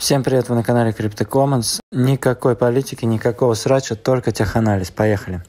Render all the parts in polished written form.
Всем привет, вы на канале CryptoCommons. Никакой политики, никакого срача, только теханализ. Поехали.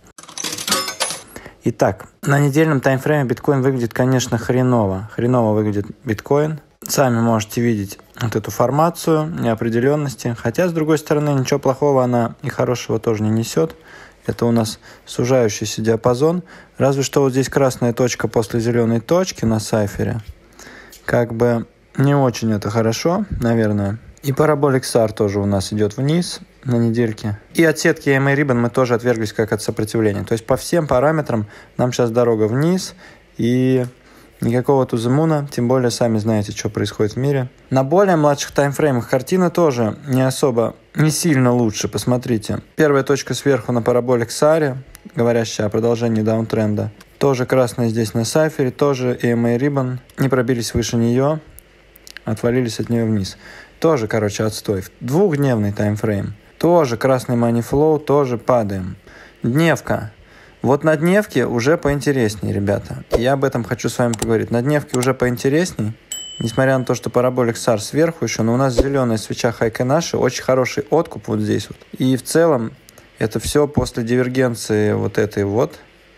Итак, на недельном таймфрейме биткоин выглядит, конечно, хреново. Хреново выглядит биткоин. Сами можете видеть вот эту формацию неопределенности. Хотя, с другой стороны, ничего плохого она и хорошего тоже не несет. Это у нас сужающийся диапазон. Разве что вот здесь красная точка после зеленой точки на сайфере. Как бы не очень это хорошо, наверное. И Parabolic SAR тоже у нас идет вниз на недельке. И от сетки EMA Ribbon мы тоже отверглись как от сопротивления. То есть по всем параметрам нам сейчас дорога вниз. И никакого туземуна, тем более сами знаете, что происходит в мире. На более младших таймфреймах картина тоже не сильно лучше. Посмотрите. Первая точка сверху на Parabolic SAR, говорящая о продолжении даунтренда. Тоже красная здесь на сайфере, тоже EMA Ribbon. Не пробились выше нее, отвалились от нее вниз. Тоже, отстой. Двухдневный таймфрейм. Тоже красный money flow, тоже падаем. Дневка. Вот на дневке уже поинтереснее, ребята. Я об этом хочу с вами поговорить. На дневке уже поинтересней. Несмотря на то, что Parabolic SAR сверху еще, но у нас зеленая свеча Хайкенаши, очень хороший откуп вот здесь вот. И в целом это все после дивергенции вот этой вот.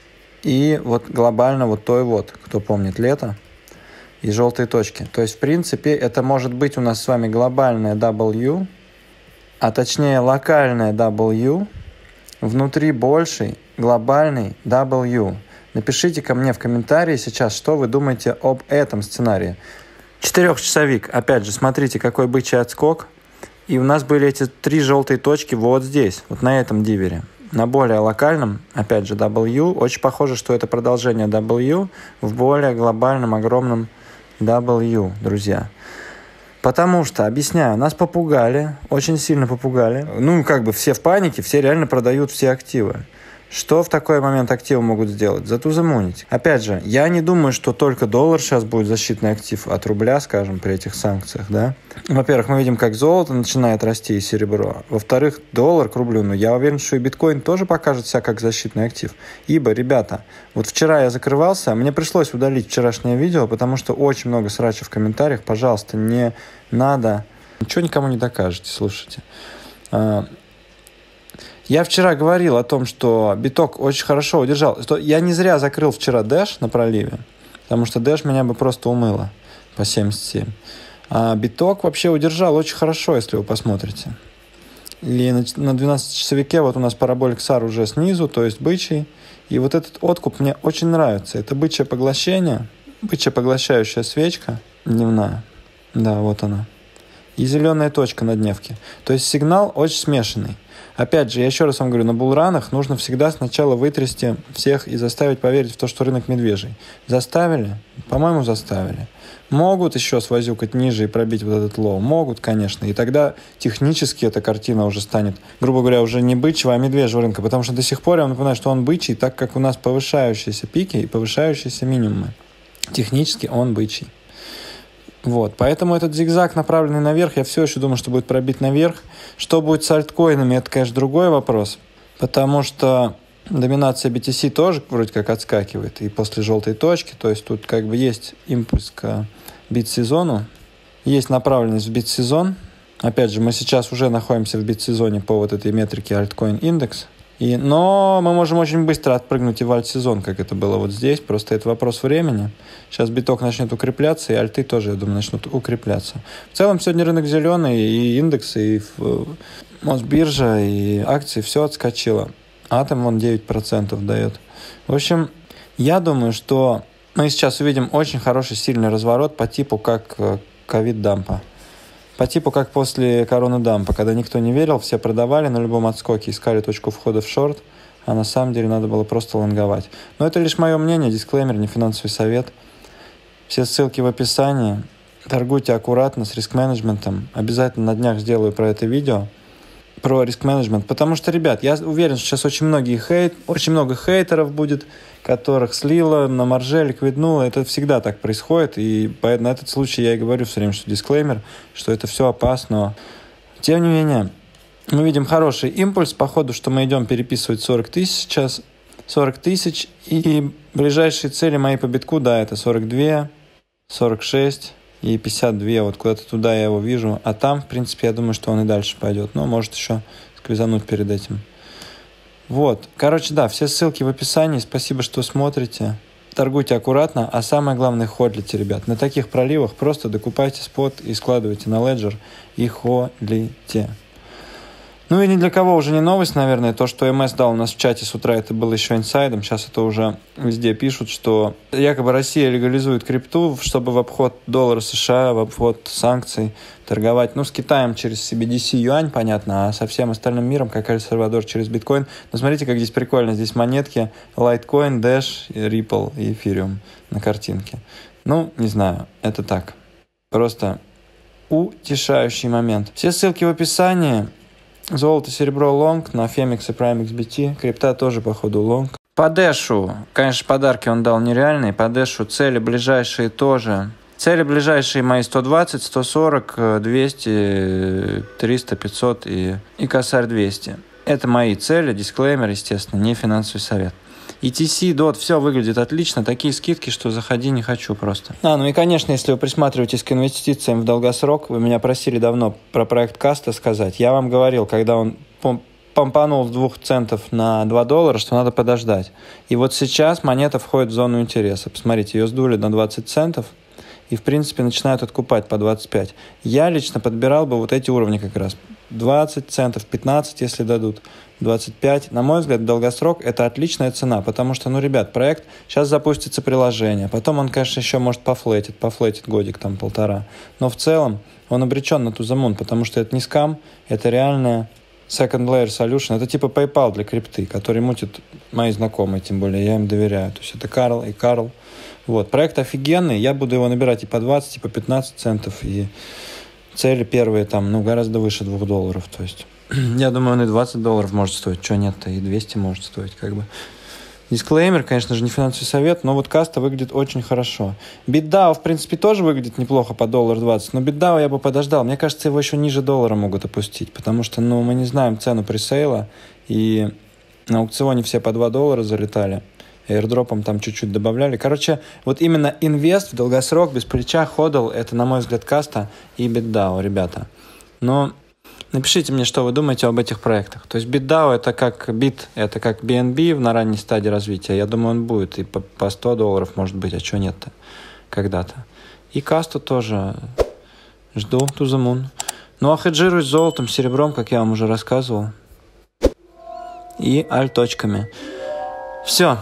И вот глобально вот той вот, кто помнит лето. И желтые точки. То есть, в принципе, это может быть у нас с вами глобальная W, а точнее локальная W, внутри большей глобальной W. Напишите ко мне в комментарии сейчас, что вы думаете об этом сценарии. 4-часовик. Опять же, смотрите, какой бычий отскок. И у нас были эти 3 желтые точки вот здесь, вот на этом дивере. На более локальном, опять же, W. Очень похоже, что это продолжение W в более глобальном, огромном W, друзья. Потому что, объясняю, нас попугали, очень сильно попугали. Все в панике, все реально продают все активы. Что в такой момент активы могут сделать? Затуземунить. Опять же, я не думаю, что только доллар сейчас будет защитный актив от рубля, скажем, при этих санкциях, да. Во-первых, мы видим, как золото начинает расти и серебро. Во-вторых, доллар к рублю. Но я уверен, что и биткоин тоже покажет себя как защитный актив. Ибо, ребята, вот вчера я закрывался, мне пришлось удалить вчерашнее видео, потому что очень много срача в комментариях. Пожалуйста, не надо. Ничего никому не докажете, слушайте. Я вчера говорил о том, что биток очень хорошо удержал. Что я не зря закрыл вчера Dash на проливе, потому что Dash меня бы просто умыло по 77. А биток вообще удержал очень хорошо, если вы посмотрите. И на 12-часовике вот у нас Parabolic SAR уже снизу, то есть бычий. И вот этот откуп мне очень нравится. Это бычье поглощение, бычья поглощающая свечка дневная. Да, вот она. И зеленая точка на дневке. То есть сигнал очень смешанный. Опять же, я еще раз вам говорю, на булранах нужно всегда сначала вытрясти всех и заставить поверить в то, что рынок медвежий. Заставили? По-моему, заставили. Могут еще свозюкать ниже и пробить вот этот лоу? Могут, конечно. И тогда технически эта картина уже станет, грубо говоря, уже не бычьего, а медвежьего рынка. Потому что до сих пор я вам напоминаю, что он бычий, так как у нас повышающиеся пики и повышающиеся минимумы. Технически он бычий. Вот, поэтому этот зигзаг, направленный наверх, я все еще думаю, что будет пробит наверх. Что будет с альткоинами, это, конечно, другой вопрос, потому что доминация BTC тоже вроде как отскакивает и после желтой точки, то есть тут есть импульс к бит-сезону, есть направленность в бит-сезон. Опять же, мы сейчас уже находимся в бит-сезоне по вот этой метрике Altcoin Index. Но мы можем очень быстро отпрыгнуть и в альт-сезон, как это было вот здесь. Просто это вопрос времени. Сейчас биток начнет укрепляться, и альты тоже, я думаю, начнут укрепляться. В целом сегодня рынок зеленый, и индексы, и Мосбиржа, и акции, все отскочило. Атом вон 9% дает. В общем, я думаю, что мы сейчас увидим очень хороший, сильный разворот по типу как ковид-дампа. По типу как после коронадампа, когда никто не верил, все продавали на любом отскоке, искали точку входа в шорт, а на самом деле надо было просто лонговать. Но это лишь мое мнение, дисклеймер, не финансовый совет. Все ссылки в описании. Торгуйте аккуратно с риск-менеджментом. Обязательно на днях сделаю про это видео, про риск-менеджмент. Потому что, ребят, я уверен, что сейчас очень много хейтеров будет, которых слило, на марже ликвиднуло. Это всегда так происходит. И на этот случай я и говорю все время, что дисклеймер, что это все опасно. Тем не менее, мы видим хороший импульс. Походу, что мы идем переписывать 40 тысяч сейчас. 40 тысяч. И ближайшие цели мои по битку, да, это 42, 46. и 52, вот куда-то туда я его вижу. А там, в принципе, я думаю, что он и дальше пойдет. Но может еще сквизануть перед этим. Вот. Короче, да, все ссылки в описании. Спасибо, что смотрите. Торгуйте аккуратно, а самое главное, ходлите, ребят. На таких проливах просто докупайте спот и складывайте на леджер и ходлите. Ну и ни для кого уже не новость, наверное, то, что МС дал у нас в чате с утра, это было еще инсайдом, сейчас это уже везде пишут, что якобы Россия легализует крипту, чтобы в обход доллара США, в обход санкций торговать, ну, с Китаем через CBDC юань, понятно, а со всем остальным миром, как Эль-Сальвадор, через биткоин. Но смотрите, как здесь прикольно, здесь монетки Litecoin, Dash, Ripple и Ethereum на картинке. Ну, не знаю, это так, просто утешающий момент. Все ссылки в описании. Золото, серебро, лонг, на Фемикс и Prime XBT. Крипта тоже, походу, лонг. По Дэшу, конечно, подарки он дал нереальные. По Дэшу цели ближайшие тоже. Цели ближайшие мои 120, 140, 200, 300, 500 и косарь 200. Это мои цели, дисклеймер, естественно, не финансовый совет. ETC, DOT, все выглядит отлично. Такие скидки, что заходи не хочу просто. Ну и, конечно, если вы присматриваетесь к инвестициям в долгосрок, вы меня просили давно про проект Каста сказать. Я вам говорил, когда он помпанул с 2 центов на $2, что надо подождать. И вот сейчас монета входит в зону интереса. Посмотрите, ее сдули на 20 центов. И, в принципе, начинают откупать по 25. Я лично подбирал бы вот эти уровни как раз. 20 центов, 15, если дадут, 25. На мой взгляд, долгосрок – это отличная цена, потому что, ну, ребят, проект, сейчас запустится приложение, потом он, конечно, еще может пофлетит годик, там, полтора. Но в целом он обречен на to the moon, потому что это не скам, это реальная second layer solution. Это типа PayPal для крипты, который мутят мои знакомые, тем более я им доверяю. То есть это Карл и Карл. Вот, проект офигенный, я буду его набирать и по 20, и по 15 центов, и цели первые там, ну, гораздо выше $2. То есть, я думаю, он и $20 может стоить, что нет-то, и 200 может стоить, как бы. Дисклеймер, конечно же, не финансовый совет, но вот Каста выглядит очень хорошо. BitDAO, в принципе, тоже выглядит неплохо по $1.20, но BitDAO я бы подождал. Мне кажется, его еще ниже $1 могут опустить, потому что, ну, мы не знаем цену пресейла, и на аукционе все по $2 залетали. Airdropом там чуть-чуть добавляли. Короче, вот именно инвест в долгосрок, без плеча, ходл, это, на мой взгляд, Каста и BitDAO, ребята. Но напишите мне, что вы думаете об этих проектах. То есть BitDAO это как это как BNB на ранней стадии развития. Я думаю, он будет и по $100, может быть, а что нет-то когда-то. И Касту тоже жду, to the moon. Ну а хеджируюсь золотом, серебром, как я вам уже рассказывал. И альточками. Все.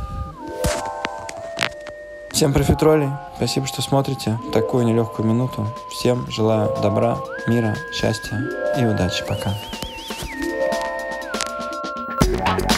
Всем профитролей, спасибо, что смотрите такую нелегкую минуту. Всем желаю добра, мира, счастья и удачи. Пока.